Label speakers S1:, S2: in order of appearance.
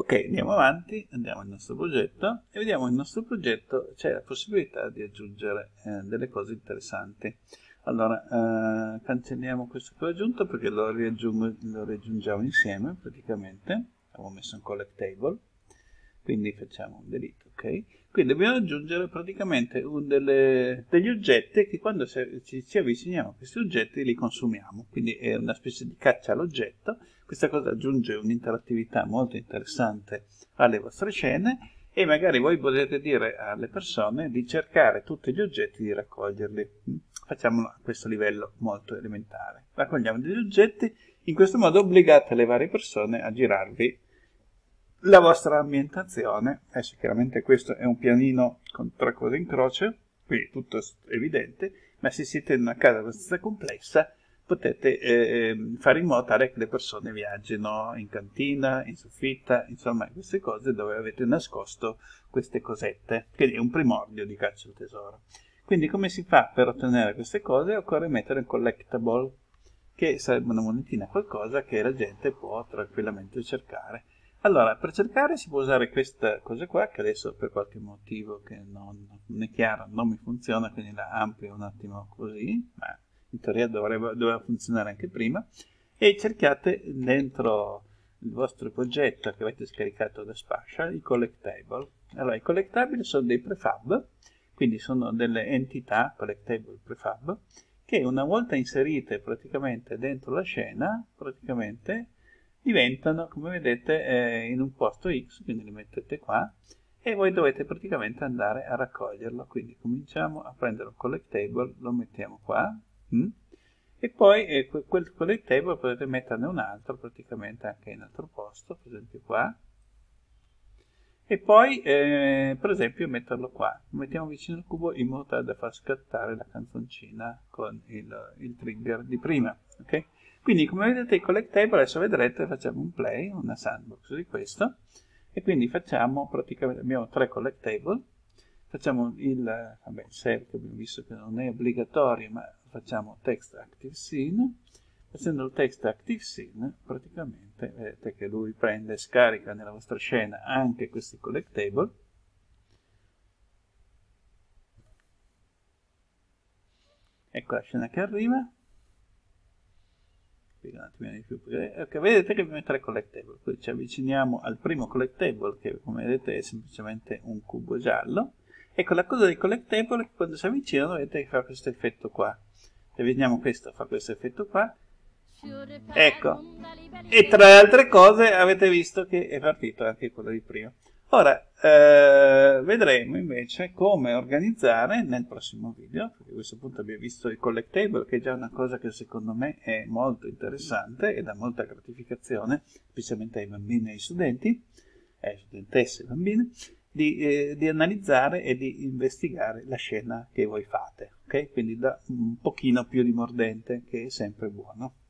S1: Ok, andiamo avanti, andiamo al nostro progetto e vediamo nel nostro progetto c'è la possibilità di aggiungere delle cose interessanti. Allora, cancelliamo questo che ho aggiunto perché lo riaggiungiamo insieme praticamente. Avevo messo un collect table, quindi facciamo un delete, ok? Quindi dobbiamo aggiungere praticamente degli oggetti che quando ci avviciniamo a questi oggetti li consumiamo, quindi è una specie di caccia all'oggetto. Questa cosa aggiunge un'interattività molto interessante alle vostre scene e magari voi potete dire alle persone di cercare tutti gli oggetti e di raccoglierli. Facciamolo a questo livello molto elementare. Raccogliamo degli oggetti, in questo modo obbligate le varie persone a girarvi la vostra ambientazione. Chiaramente questo è un pianino con 3 cose in croce, quindi tutto è evidente, ma se siete in una casa abbastanza complessa potete fare in modo tale che le persone viaggino in cantina, in soffitta, insomma queste cose dove avete nascosto queste cosette, quindi è un primordio di caccia al tesoro. Quindi come si fa per ottenere queste cose? Occorre mettere un collectible, che sarebbe una monetina, qualcosa che la gente può tranquillamente cercare. Allora, per cercare si può usare questa cosa qua, che adesso per qualche motivo che non è chiaro non mi funziona, quindi la amplio un attimo così, ma in teoria doveva funzionare anche prima, e cerchiate dentro il vostro progetto che avete scaricato da Spatial, i collectable. Allora, i collectable sono dei prefab, quindi sono delle entità, collectable prefab, che una volta inserite praticamente dentro la scena, praticamente diventano, come vedete, in un posto X, quindi li mettete qua, e voi dovete praticamente andare a raccoglierlo. Quindi cominciamo a prendere un collectable, lo mettiamo qua, e poi quel collectable potete metterne un altro praticamente anche in altro posto, per esempio qua, e poi per esempio metterlo qua, lo mettiamo vicino al cubo in modo tale da far scattare la canzoncina con il trigger di prima, ok? Quindi come vedete i collectable, adesso vedrete, facciamo un play, una sandbox di questo, e quindi facciamo praticamente, abbiamo 3 collectable, facciamo il save, che abbiamo visto che non è obbligatorio, ma facciamo text active scene. Facendo il text active scene, praticamente vedete che lui prende e scarica nella vostra scena anche questi collectable. Ecco la scena che arriva. Spiego un attimino di più. Okay, vedete che abbiamo 3 collectable. Poi ci avviciniamo al primo collectable, che come vedete è semplicemente un cubo giallo. Ecco, la cosa dei collectable è che quando si avvicinano vedete che fa questo effetto qua. Se vediamo questo, fa questo effetto qua. Ecco, e tra le altre cose avete visto che è partito anche quello di prima. Ora vedremo invece come organizzare nel prossimo video, perché a questo punto abbiamo visto il collectable, che è già una cosa che secondo me è molto interessante e dà molta gratificazione, specialmente ai bambini e ai studenti, studentesse e bambine, di analizzare e di investigare la scena che voi fate, ok? Quindi da un pochino più di mordente, che è sempre buono.